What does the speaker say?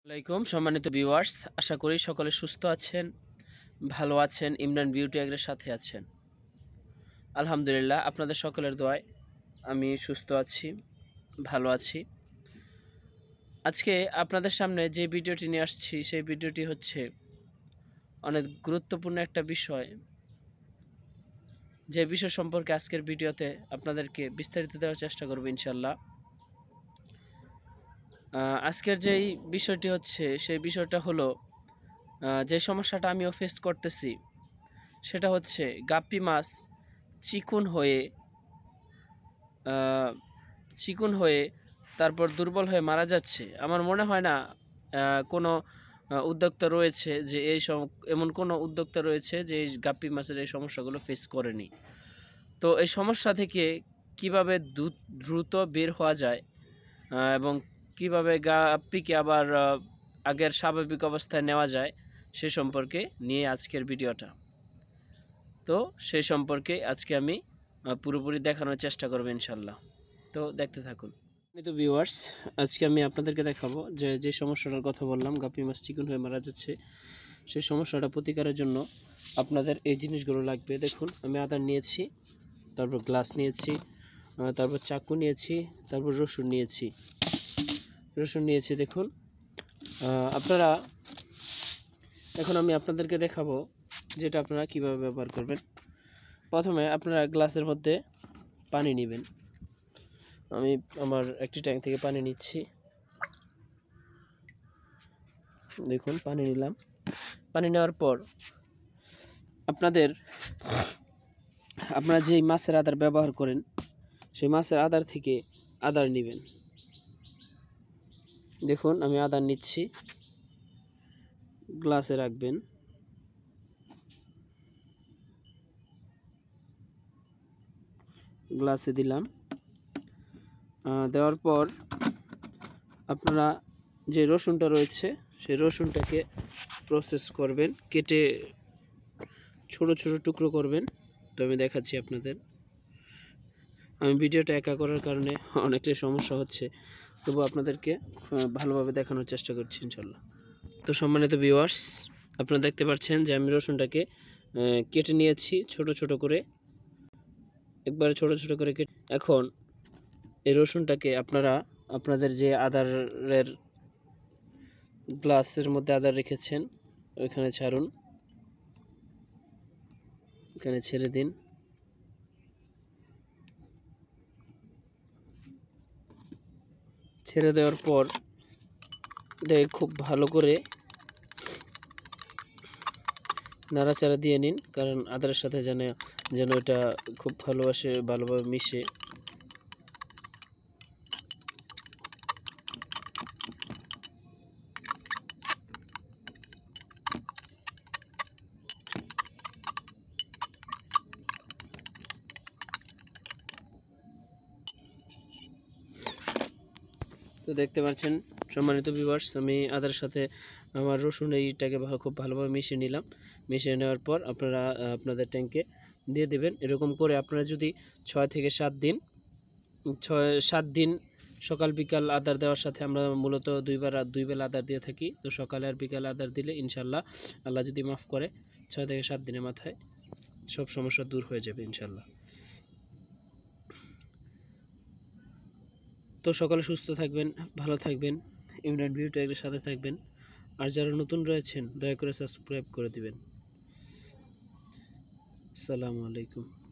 আসসালামাইকুম সম্মানিত ভিউয়ার্স, আশা করি সকলে সুস্থ আছেন, ভালো আছেন, ইমরান বিউটি এগ্রের সাথে আছেন। আলহামদুলিল্লাহ, আপনাদের সকলের দোয়ায় আমি সুস্থ আছি, ভালো আছি। আজকে আপনাদের সামনে যে ভিডিওটি নিয়ে আসছি সেই ভিডিওটি হচ্ছে অনেক গুরুত্বপূর্ণ একটা বিষয়, যে বিষয় সম্পর্কে আজকের ভিডিওতে আপনাদেরকে বিস্তারিত দেওয়ার চেষ্টা করব ইনশাল্লাহ। আজকের যেই বিষয়টি হচ্ছে সেই বিষয়টা হলো যে সমস্যাটা আমিও ফেস করতেছি, সেটা হচ্ছে গাপ্পি মাছ চিকন হয়ে তারপর দুর্বল হয়ে মারা যাচ্ছে। আমার মনে হয় না কোনো উদ্যোক্তা রয়েছে যে এমন কোনো উদ্যোক্তা রয়েছে যে এই গাপ্পি মাছের এই সমস্যাগুলো ফেস করেনি। তো এই সমস্যা থেকে কিভাবে দ্রুত বের হওয়া যায় এবং কিভাবে গাপ্পিকে আবার আগের স্বাভাবিক অবস্থায় নেওয়া যায় সে সম্পর্কে নিয়ে আজকের ভিডিওটা। তো সেই সম্পর্কে আজকে আমি পুরোপুরি দেখানোর চেষ্টা করব ইনশাল্লাহ। তো দেখতে থাকুন। তো ভিউয়ার্স, আজকে আমি আপনাদেরকে দেখাবো যে সমস্যাটার কথা বললাম, গাপ্পি মাছ চিকন হয়ে মারা যাচ্ছে, সেই সমস্যাটা প্রতিকারের জন্য আপনাদের এই জিনিসগুলো লাগবে। দেখুন, আমি আদা নিয়েছি, তারপর গ্লাস নিয়েছি, তারপর চাকু নিয়েছি, তারপর রসুন নিয়েছি। দেখুন, আপনারা এখন আমি আপনাদেরকে দেখাবো যেটা আপনারা কিভাবে ব্যবহার করবেন। প্রথমে আপনারা গ্লাসের মধ্যে পানি নেবেন। আমি আমার একটি ট্যাঙ্ক থেকে পানি নিচ্ছি। দেখুন, পানি নিলাম। পানি নেওয়ার পর আপনারা যেই মাছের আদার ব্যবহার করেন সেই মাছের আদার থেকে আদার নেবেন। দেখুন, আমি আদার নিচ্ছি, গ্লাসে রাখবেন। গ্লাসে দিলাম। দেওয়ার পর আপনারা যে রসুনটা রয়েছে সেই রসুনটাকে প্রসেস করবেন, কেটে ছোট ছোট টুকরো করবেন। তো আমি দেখাচ্ছি আপনাদের। আমি ভিডিওটা একা করার কারণে অনেকটাই সমস্যা হচ্ছে, তবু আপনাদেরকে ভালোভাবে দেখানোর চেষ্টা করছি ইনশাল্লাহ। তো সম্মানিত ভিউয়ার্স, আপনারা দেখতে পাচ্ছেন যে আমি রসুনটাকে কেটে নিয়েছি ছোট ছোট করে, একবারে ছোট ছোট করে কেটে। এখন এই রসুনটাকে আপনারা আপনাদের যে আদারের গ্লাসের মধ্যে আদার রেখেছেন ওইখানে ছাড়ুন, এখানে ছেড়ে দিন। ছেড়ে দেওয়ার পর এটাকে খুব ভালো করে নাড়াচাড়া দিয়ে নিন, কারণ আদারের সাথে যেন এটা খুব ভালোভাবে মিশে। তো দেখতে পাচ্ছেন সম্মানিত ভিউয়ার্স, আমি আদার সাথে আমার রসুন এইটাকে খুব ভালোভাবে মিশিয়ে নিলাম। মিশিয়ে নেওয়ার পর আপনারা আপনাদের ট্যাঙ্কে দিয়ে দেবেন। এরকম করে আপনারা যদি 6 থেকে 7 দিন সকাল বিকাল আদার দেওয়ার সাথে, আমরা মূলত দুই বেলা আদার দিয়ে থাকি, তো সকালে আর বিকালে আদার দিলে ইনশাল্লাহ আল্লাহ যদি মাফ করে 6 থেকে 7 দিনের মাথায় সব সমস্যা দূর হয়ে যাবে ইনশাল্লাহ। তো সকলে সুস্থ থাকবেন, ভালো থাকবেন, ইমরান বিউটি এর সাথে থাকবেন। আর যারা নতুন রয়েছেন দয়া করে সাবস্ক্রাইব করে দিবেন। আসসালামু আলাইকুম।